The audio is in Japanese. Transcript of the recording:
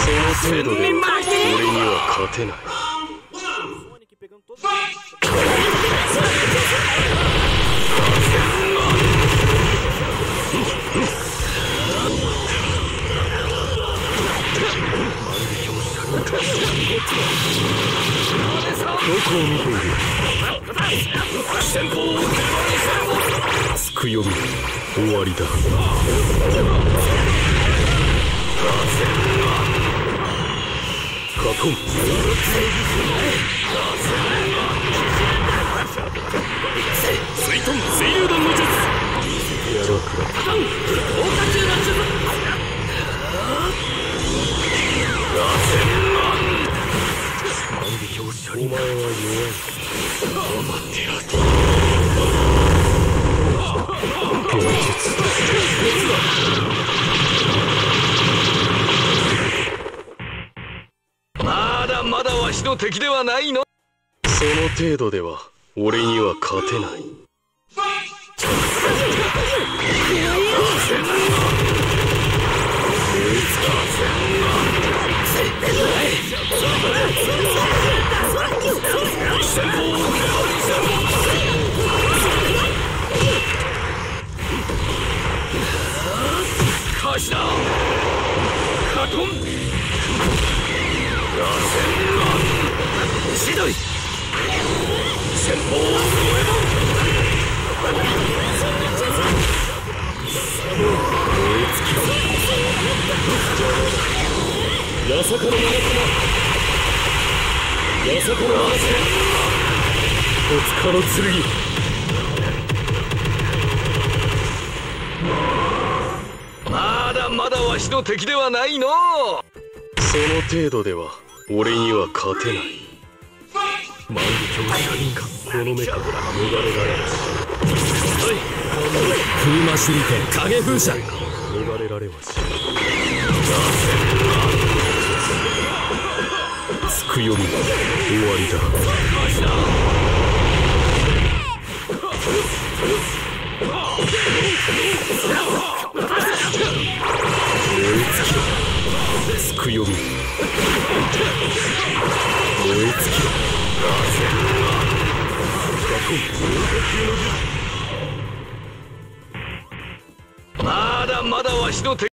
その程度では俺には勝てない。どこを見ている。つくよび終わりだ。カトン水遁水流弾の術。やろうくらお前は弱い。黙ってろと。現実まだまだわしの敵ではないの。その程度では俺には勝てない。カシだカトンしどい先方をやさかの七つやさかの七つ戸塚の剣。まだまだわしの敵ではないの。その程度では俺には勝てない。万華鏡車輪かこの目から逃れられる。風魔手裏剣影風車逃れられはし。つくより終わりだ。燃え尽きろつくより燃え尽きろ。まだまだわしの敵